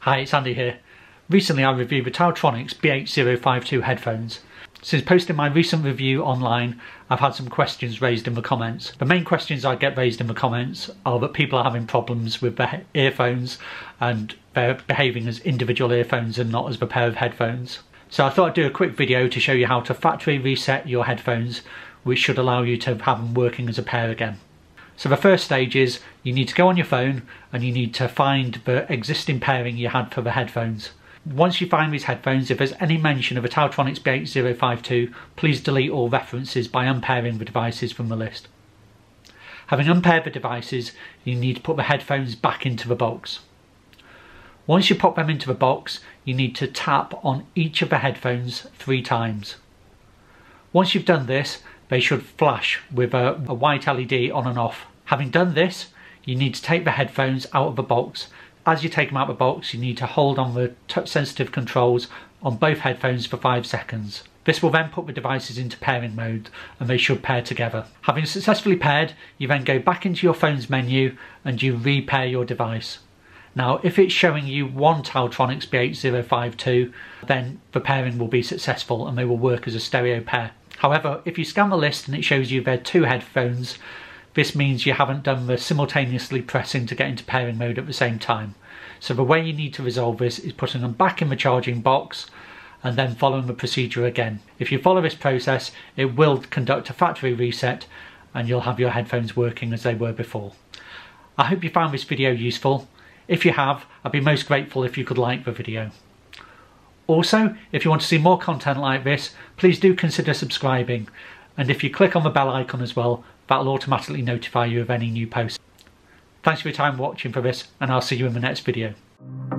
Hi, it's Andy here. Recently I reviewed the TaoTronics BH052 headphones. Since posting my recent review online, I've had some questions raised in the comments. The main questions I get raised in the comments are that people are having problems with their earphones and they're behaving as individual earphones and not as a pair of headphones. So I thought I'd do a quick video to show you how to factory reset your headphones, which should allow you to have them working as a pair again. So the first stage is you need to go on your phone and you need to find the existing pairing you had for the headphones. Once you find these headphones, if there's any mention of a TaoTronics BH052, please delete all references by unpairing the devices from the list. Having unpaired the devices, you need to put the headphones back into the box. Once you pop them into the box, you need to tap on each of the headphones 3 times. Once you've done this, they should flash with a white LED on and off. Having done this, you need to take the headphones out of the box. As you take them out of the box, you need to hold on the touch sensitive controls on both headphones for 5 seconds. This will then put the devices into pairing mode and they should pair together. Having successfully paired, you then go back into your phone's menu and you repair your device. Now, if it's showing you one TaoTronics BH052, then the pairing will be successful and they will work as a stereo pair. However, if you scan the list and it shows you there are 2 headphones, this means you haven't done the simultaneously pressing to get into pairing mode at the same time. So the way you need to resolve this is putting them back in the charging box and then following the procedure again. If you follow this process, it will conduct a factory reset and you'll have your headphones working as they were before. I hope you found this video useful. If you have, I'd be most grateful if you could like the video. Also, if you want to see more content like this, please do consider subscribing, and if you click on the bell icon as well, that'll automatically notify you of any new posts. Thanks for your time watching for this, and I'll see you in the next video.